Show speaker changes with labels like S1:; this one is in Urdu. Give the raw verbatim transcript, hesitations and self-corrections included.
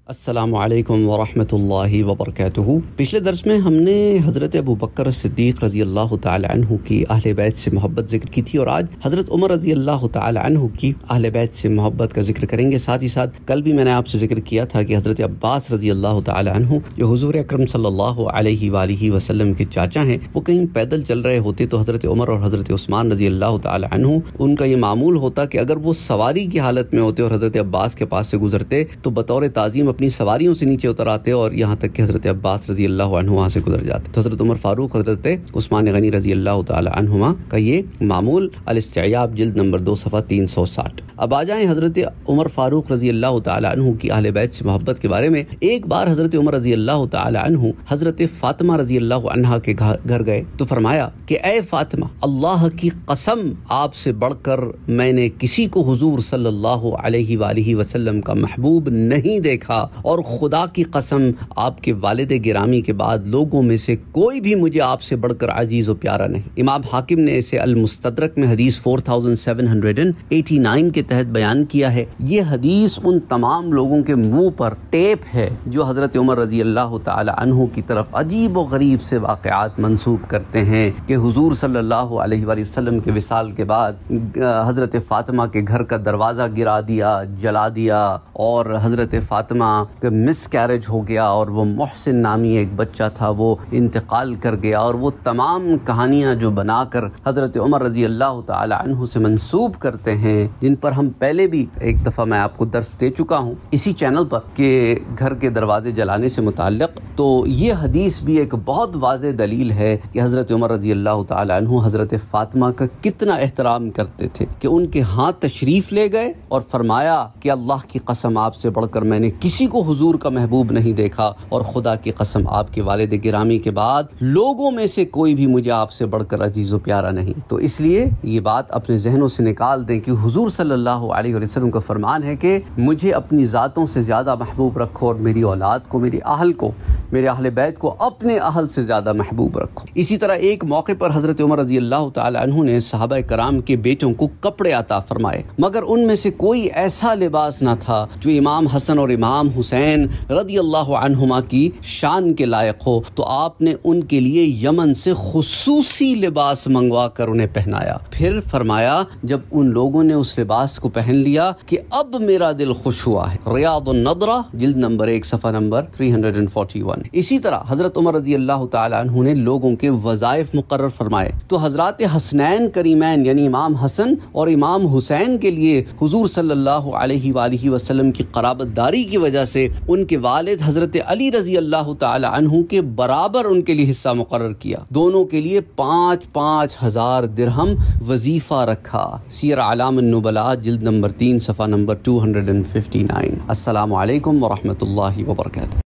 S1: السلام علیکم ورحمۃ اللہ وبرکاتہ۔ پچھلے درس میں ہم نے حضرت ابو بکر صدیق رضی اللہ تعالی عنہ کی اہل بیت سے محبت ذکر کی تھی، اور آج حضرت عمر رضی اللہ تعالی عنہ کی اہل بیت سے محبت کا ذکر کریں گے۔ ساتھ ہی ساتھ کل بھی میں نے آپ سے ذکر کیا تھا کہ حضرت عباس رضی اللہ تعالی عنہ جو حضور اکرم صلی اللہ علیہ وآلہ وسلم کے چاچا ہیں، وہ کہیں پیدل چل رہے ہوتے تو حضرت عمر اور حضرت عثمان رضی اللہ تعالی عنہ ان کا یہ معمول ہوتا کہ اگر وہ سواری کی حالت میں ہوتے اور حضرت عباس کے پاس سے گزرتے تو بطور تعظیم اپنی سواریوں سے نیچے اتر آتے اور یہاں تک کہ حضرت عباس رضی اللہ عنہ وہاں سے گزر جاتے۔ تو حضرت عمر فاروق، حضرت عثمان غنی رضی اللہ تعالی عنہما کا یہ معمول الاستعیاب جلد نمبر دو صفحہ تین سو ساٹھ۔ اب آ جائیں حضرت عمر فاروق رضی اللہ تعالی عنہ کی اہل بیت سے محبت کے بارے میں۔ ایک بار حضرت عمر رضی اللہ تعالی عنہ حضرت فاطمہ رضی اللہ عنہا کے گھر گئے تو فرمایا کہ اے فاطمہ، اللہ کی قسم آپ سے بڑھ کر میں نے کسی کو حضور صلی اللہ علیہ وآلہ وسلم کا محبوب نہیں دیکھا، اور خدا کی قسم آپ کے والد گرامی کے بعد لوگوں میں سے کوئی بھی مجھے آپ سے بڑھ کر عزیز و پیارا نہیں۔ امام حاکم نے اسے المستدرک میں حدیث چار ہزار سات سو نناسی کے تحت بیان کیا ہے۔ یہ حدیث ان تمام لوگوں کے منہ پر ٹیپ ہے جو حضرت عمر رضی اللہ تعالی عنہ کی طرف عجیب و غریب سے واقعات منسوب کرتے ہیں کہ حضور صلی اللہ علیہ وآلہ وسلم کے وصال کے بعد حضرت فاطمہ کے گھر کا دروازہ گرا دیا، جلا دیا، اور حضرت فاطمہ کا مس کیریج ہو گیا، اور وہ محسن نامی ایک بچہ تھا وہ انتقال کر گیا، اور وہ تمام کہانیاں جو بنا کر حضرت عمر رضی اللہ تعالی عنہ سے منسوب کرتے ہیں، جن پر ہم پہلے بھی ایک دفعہ میں آپ کو درس دے چکا ہوں اسی چینل پر کہ گھر کے دروازے جلانے سے متعلق۔ تو یہ حدیث بھی ایک بہت واضح دلیل ہے کہ حضرت عمر رضی اللہ تعالی عنہ حضرت فاطمہ کا کتنا احترام کرتے تھے کہ ان کے ہاں تشریف لے گئے اور فرمایا کہ اللہ کی قسم آپ سے بڑھ کر میں نے کسی کو حضور کا محبوب نہیں دیکھا، اور خدا کی قسم آپ کے والد گرامی کے بعد لوگوں میں سے کوئی بھی مجھے آپ سے بڑھ کر عزیز و پیارا نہیں۔ تو اس لیے یہ بات اپنے ذہنوں سے نکال دیں کہ حضور صلی اللہ علیہ وسلم کا فرمان ہے کہ مجھے اپنی ذاتوں سے زیادہ محبوب رکھو، اور میری اولاد کو، میری اہل کو، میرے اہل بیت کو اپنے اہل سے زیادہ محبوب رکھو۔ اسی طرح ایک موقع پر حضرت عمر رضی اللہ تعالی عنہ نے صحابہ کرام کے بیٹوں کو کپڑے عطا فرمائے، مگر ان میں سے کوئی ایسا لباس نہ تھا جو امام حسن اور امام حسین رضی اللہ عنہما کی شان کے لائق ہو، تو آپ نے ان کے لیے یمن سے خصوصی لباس منگوا کر انہیں پہنایا۔ پھر فرمایا جب ان لوگوں نے اس لباس کو پہن لیا کہ اب میرا دل خوش ہوا ہے۔ ریاض النضرہ جلد نمبر ایک صفحہ نمبر تین سو اکتالیس۔ اسی طرح حضرت عمر رضی اللہ تعالی عنہ نے لوگوں کے وظائف مقرر فرمائے، تو حضرات حسنین کریمین یعنی امام حسن اور امام حسین کے لیے حضور صلی اللہ علیہ وآلہ وسلم کی قرابت داری کی وجہ سے ان کے والد حضرت علی رضی اللہ تعالی عنہ کے برابر ان کے لیے حصہ مقرر کیا۔ دونوں کے لیے پانچ پانچ ہزار درہم وظیفہ رکھا۔ سیر اعلام النبلاء جلد نمبر تین صفحہ نمبر دو سو اناسی۔ السلام علیکم ورحمۃ اللہ وبرکاتہ۔